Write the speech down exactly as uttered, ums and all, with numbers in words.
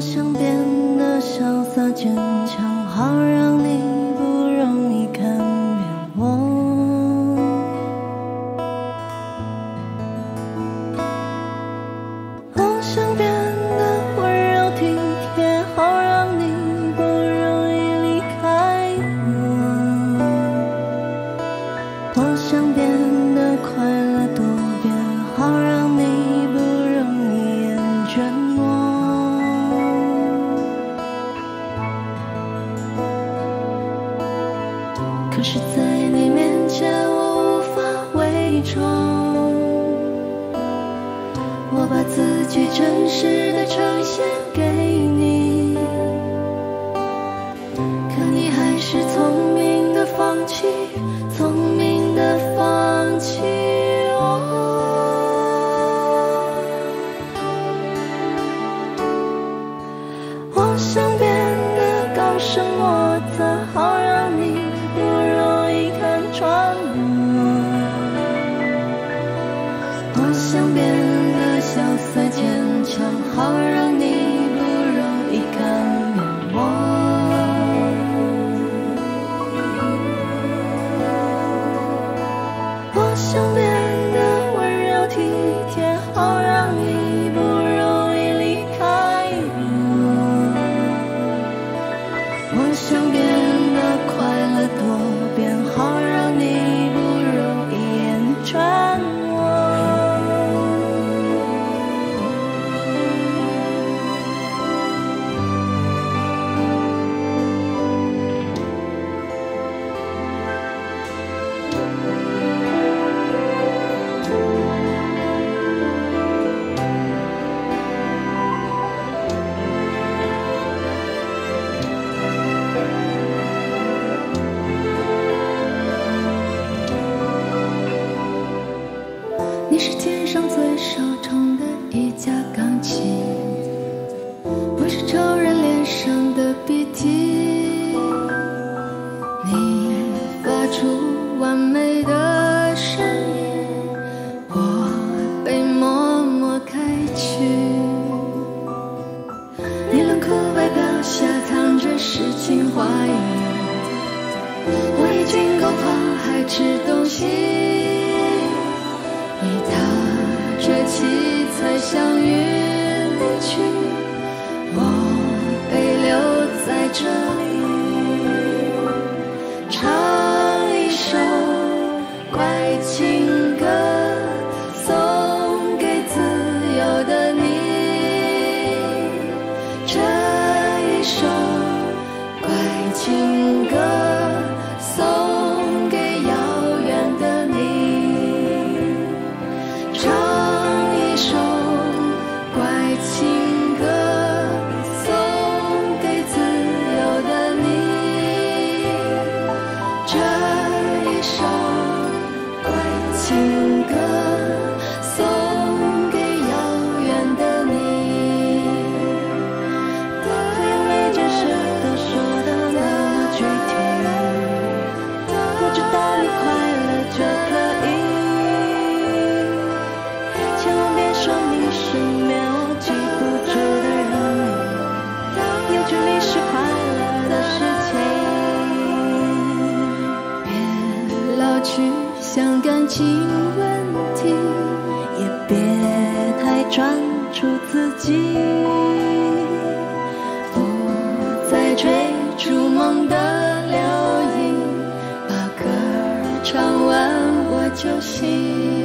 想变得潇洒坚强，好让你不容易看扁我。我想变得温柔体贴，好让你不容易离开我。我想变得快乐多变，好让你不容易厌倦我。可是在你面前我无法伪装，我把自己真实的呈现给你，可你还是聪明的放弃，聪明的放弃我。我想变得高深莫测，好让你不容易看穿我。我想变得潇洒坚强，好让你不容易看扁我。我想变得温柔体贴，好让你不容易离开我。我想变得快乐多变，好让你不容易厌倦我。你是天上最受宠的一架钢琴，我是仇人脸上的鼻涕。你发出完美的声音，我被默默开去。你冷酷外表下藏着诗情画意，我已经够胖还吃东西。你踏着七彩祥云离去，我被留在这里，唱一首怪情歌，送给自由的你。这一首怪情歌，送给遥远的你。唱一首怪情歌，送给自由的你。这一首怪情歌，送给遥远的你。眼没解释的说的那么具体，我知道你快乐就可以。千万别说你是没有记不住的人，有距离是快乐的事情。别老去想感情问题，也别太专注自己，不再追逐梦的流萤，把歌唱完我就醒。